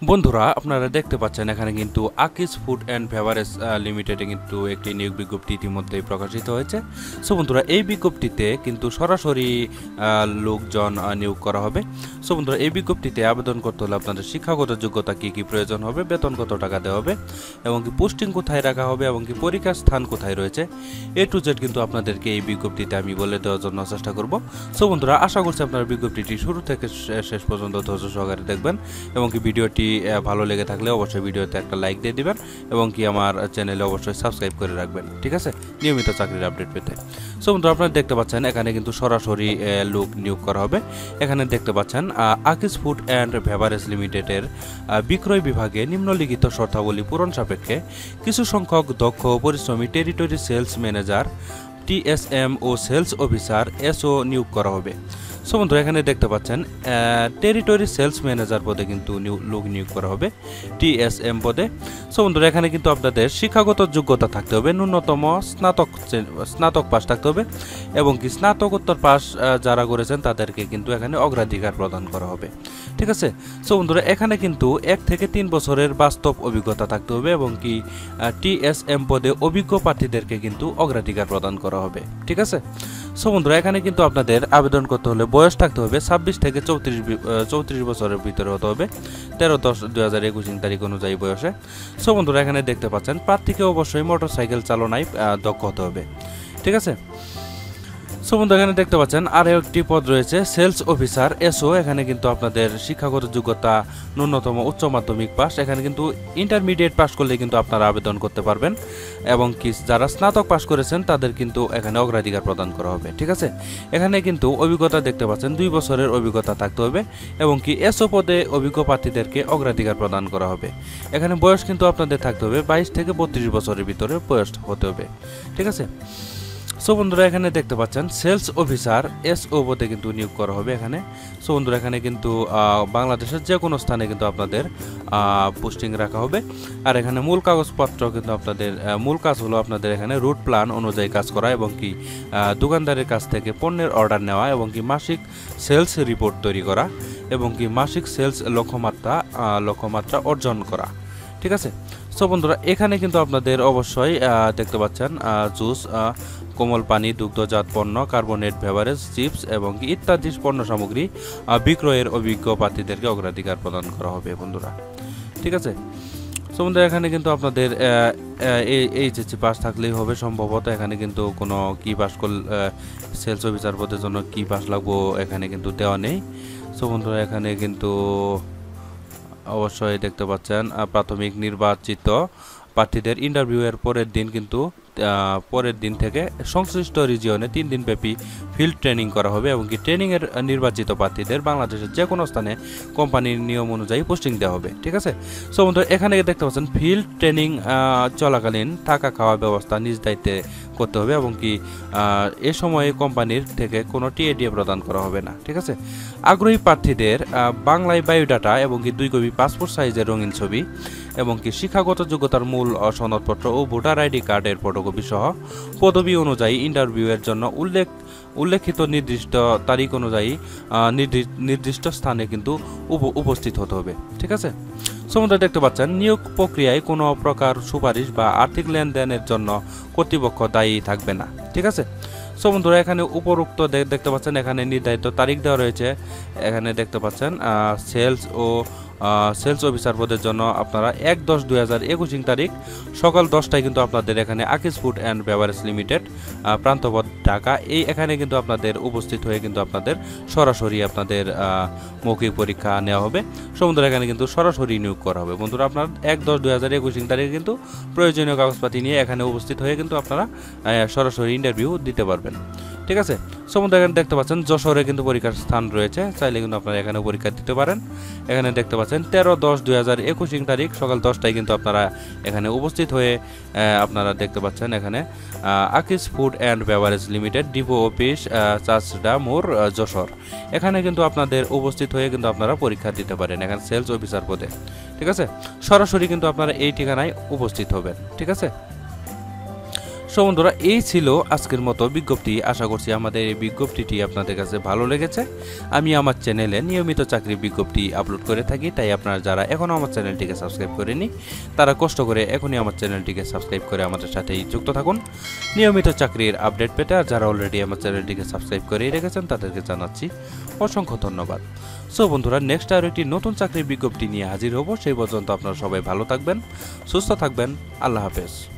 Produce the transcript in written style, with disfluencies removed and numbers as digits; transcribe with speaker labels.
Speaker 1: বন্ধুরা আপনারা দেখতে পাচ্ছেন এখানে কিন্তু আকিস ফুড অ্যান্ড বেভারেজ লিমিটেডে কিন্তু একটি নিয়োগ বিজ্ঞপ্তি ইতিমধ্যেই প্রকাশিত হয়েছে। সো বন্ধুরা এই বিজ্ঞপ্তিতে কিন্তু সরাসরি লোকজন নিয়োগ করা হবে। সো বন্ধুরা এই বিজ্ঞপ্তিতে আবেদন করতে হলে আপনাদের শিক্ষাগত যোগ্যতা কী কী প্রয়োজন হবে, বেতন কত টাকা দেওয়া হবে এবং কি পোস্টিং কোথায় রাখা হবে এবং কি পরীক্ষার স্থান কোথায় রয়েছে, টু জেড কিন্তু আপনাদেরকে এই বিজ্ঞপ্তিতে আমি বলে দেওয়ার জন্য চেষ্টা করব। সো বন্ধুরা আশা করছি আপনারা বিজ্ঞপ্তিটি শুরু থেকে শেষ পর্যন্ত ধৈর্য সহকারে দেখবেন এবং কি ভিডিওটি ভালো লেগে থাকলে অবশ্যই ভিডিওতে একটা লাইক দিয়ে দিবেন এবং কি আমার চ্যানেলে অবশ্যই সাবস্ক্রাইব করে রাখবেন, ঠিক আছে, নিয়মিত চাকরির আপডেট পেতে। সো বন্ধুরা আপনারা দেখতে পাচ্ছেন এখানে কিন্তু সরাসরি লোক নিয়োগ করা হবে। এখানে দেখতে পাচ্ছেন আকিস ফুড অ্যান্ড বেভারেজ লিমিটেডের বিক্রয় বিভাগে নিম্নলিখিত শর্তাবলী পূরণ সাপেক্ষে কিছু সংখ্যক দক্ষ পরিশ্রমী টেরিটরি সেলস ম্যানেজার, টিএসএম ও সেলস অফিসার এসও নিয়োগ করা হবে। সো বন্ধুরা এখানে দেখতে পাচ্ছেন টেরিটরি সেলস ম্যানেজার পদে কিন্তু লোক নিয়োগ করা হবে, টিএসএম পদে। সো বন্ধুরা এখানে কিন্তু আপনাদের শিক্ষাগত যোগ্যতা থাকতে হবে, ন্যূনতম স্নাতক পাস থাকতে হবে এবং কি স্নাতকোত্তর পাস যারা করেছেন তাদেরকে কিন্তু এখানে অগ্রাধিকার প্রদান করা হবে, ঠিক আছে। সো বন্ধুরা এখানে কিন্তু 1 থেকে 3 বছরের বাস্তব অভিজ্ঞতা থাকতে হবে এবং কি টিএসএম পদে অভিজ্ঞ প্রার্থীদেরকে কিন্তু অগ্রাধিকার প্রদান করা হবে, ঠিক আছে। সো বন্ধুরা এখানে কিন্তু আপনাদের আবেদন করতে হলে বয়স থাকতে হবে 26 থেকে 34 বছরের ভিতরে হতে হবে, 13/10/2021 তারিখ অনুযায়ী বয়সে। সো বন্ধুরা এখানে দেখতে পাচ্ছেন প্রার্থীকে অবশ্যই মোটরসাইকেল চালনায় দক্ষ হতে হবে, ঠিক আছে। সো বন্ধু এখানে দেখতে পাচ্ছেন আর একটি পদ রয়েছে সেলস অফিসার এসও। এখানে কিন্তু আপনাদের শিক্ষাগত যোগ্যতা ন্যূনতম উচ্চ মাধ্যমিক পাস, এখানে কিন্তু ইন্টারমিডিয়েট পাস করলে কিন্তু আপনারা আবেদন করতে পারবেন এবং কি যারা স্নাতক পাস করেছেন তাদের কিন্তু এখানে অগ্রাধিকার প্রদান করা হবে, ঠিক আছে। এখানে কিন্তু অভিজ্ঞতা দেখতে পাচ্ছেন 2 বছরের অভিজ্ঞতা থাকতে হবে এবং কি এসও পদে অভিজ্ঞ প্রার্থীদেরকে অগ্রাধিকার প্রদান করা হবে। এখানে বয়স কিন্তু আপনাদের থাকতে হবে 22 থেকে 32 বছরের ভিতরে বয়স হতে হবে, ঠিক আছে। সো বন্ধুরা এখানে দেখতে পাচ্ছেন সেলস অফিসার এসও পদে কিন্তু নিয়োগ করা হবে এখানে। সো বন্ধুরা এখানে কিন্তু বাংলাদেশের যে কোনো স্থানে কিন্তু আপনাদের পোস্টিং রাখা হবে। আর এখানে মূল কাগজপত্র কিন্তু আপনাদের মূল কাজ হলো আপনাদের এখানে রুট প্ল্যান অনুযায়ী কাজ করা এবং কি দোকানদারের কাছ থেকে পণ্যের অর্ডার নেওয়া এবং কি মাসিক সেলস রিপোর্ট তৈরি করা এবং কি মাসিক সেলস লক্ষ্যমাত্রা অর্জন করা, ঠিক আছে। সো বন্ধুরা এখানে কিন্তু আপনাদের অবশ্যই দেখতে পাচ্ছেন জুস, কোমল পানি, দুগ্ধজাত পণ্য, কার্বনেট বেভারেজ, চিপস এবং ইত্যাদি পণ্য সামগ্রী বিক্রয়ের অভিজ্ঞ প্রার্থীদেরকে অগ্রাধিকার প্রদান করা হবে বন্ধুরা, ঠিক আছে। সো বন্ধুরা এখানে কিন্তু আপনাদের এইচএসসি পাস থাকলেই হবে সম্ভবত। এখানে কিন্তু কোনো কি পাস করলে সেলস অফিসার পদের জন্য কি পাস লাগবো এখানে কিন্তু দেওয়া নেই। সো বন্ধুরা এখানে কিন্তু অবশ্যই দেখতে পাচ্ছেন প্রাথমিক নির্বাচিত প্রার্থীদের ইন্টারভিউয়ের পরের দিন থেকে সংশ্লিষ্ট রিজিয়নে 3 দিন ব্যাপী ফিল্ড ট্রেনিং করা হবে এবং কি ট্রেনিংয়ের নির্বাচিত প্রার্থীদের বাংলাদেশের যে কোনো স্থানে কোম্পানির নিয়ম অনুযায়ী পোস্টিং দেওয়া হবে, ঠিক আছে। সো বন্ধুরা এখানে দেখতে পাচ্ছেন ফিল্ড ট্রেনিং চলাকালীন থাকা খাওয়া ব্যবস্থা নিজ দায়িত্বে করতে হবে এবং কি এ সময়ে কোম্পানির থেকে কোনো টিএডিএ প্রদান করা হবে না, ঠিক আছে। আগ্রহী প্রার্থীদের বাংলায় বায়োডাটা এবং কি 2 কপি পাসপোর্ট সাইজের রঙিন ছবি এবং কি শিক্ষাগত যোগ্যতার মূল সনদপত্র ও ভোটার আইডি কার্ডের ফটোকপি সহ পদবি অনুযায়ী ইন্টারভিউয়ের জন্য উল্লেখিত নির্দিষ্ট তারিখ অনুযায়ী নির্দিষ্ট স্থানে কিন্তু উপস্থিত হতে হবে, ঠিক আছে। সমুদ্র দেখতে পাচ্ছেন নিয়োগ প্রক্রিয়ায় কোনো প্রকার সুপারিশ বা আর্থিক লেনদেনের জন্য কর্তৃপক্ষ দায়ী থাকবে না, ঠিক আছে। সো বন্ধুরা এখানে উপরোক্ত দেখতে পাচ্ছেন এখানে নির্ধারিত তারিখ দেওয়া রয়েছে। এখানে দেখতে পাচ্ছেন সেলস অফিসার পদের জন্য আপনারা 1/10/2021 তারিখ সকাল 10টায় কিন্তু আপনাদের এখানে Akij food and beverage limited প্রান্তপদ ঢাকা এখানে কিন্তু আপনাদের উপস্থিত হয়ে কিন্তু আপনাদের সরাসরি আপনাদের মৌখিক পরীক্ষা নেওয়া হবে। বন্ধুরা এখানে কিন্তু সরাসরি নিয়োগ করা হবে বন্ধুরা। আপনার 1/10/2021 তারিখে কিন্তু প্রয়োজনীয় কাগজপাতি নিয়ে এখানে উপস্থিত হয়ে কিন্তু আপনারা সরাসরি ইন্টারভিউ দিতে পারবেন, ঠিক আছে। বন্ধুরা এখানে দেখতে পাচ্ছেন যশোরে কিন্তু পরীক্ষার স্থান রয়েছে, চাইলে কিন্তু আপনারা এখানে পরীক্ষা দিতে পারেন। এখানে দেখতে পাচ্ছেন 13/10/2021 তারিখ সকাল 10টায় কিন্তু আপনারা এখানে উপস্থিত হয়ে আপনারা দেখতে পাচ্ছেন এখানে Akij food and beverage limited depot office Chachra মোড় যশোর, এখানে কিন্তু আপনাদের উপস্থিত হয়ে কিন্তু আপনারা পরীক্ষা দিতে পারেন এখানে সেলস অফিসার পদে, ঠিক আছে। সরাসরি কিন্তু আপনারা এই ঠিকানায় উপস্থিত হবেন, ঠিক আছে। সো বন্ধুরা এই ছিল আজকের মতো বিজ্ঞপ্তি। আশা করছি আমাদের এই বিজ্ঞপ্তিটি আপনাদের কাছে ভালো লেগেছে। আমি আমার চ্যানেলে নিয়মিত চাকরির বিজ্ঞপ্তি আপলোড করে থাকি, তাই আপনারা যারা এখনও আমার চ্যানেলটিকে সাবস্ক্রাইব করেনি তারা কষ্ট করে এখনই আমার চ্যানেলটিকে সাবস্ক্রাইব করে আমাদের সাথেই যুক্ত থাকুন নিয়মিত চাকরির আপডেট পেতে। আর যারা অলরেডি আমার চ্যানেলটিকে সাবস্ক্রাইব করে রেখেছেন তাদেরকে জানাচ্ছি অসংখ্য ধন্যবাদ। সো বন্ধুরা নেক্সট আরও একটি নতুন চাকরির বিজ্ঞপ্তি নিয়ে হাজির হব। সেই পর্যন্ত আপনারা সবাই ভালো থাকবেন, সুস্থ থাকবেন। আল্লাহ হাফেজ।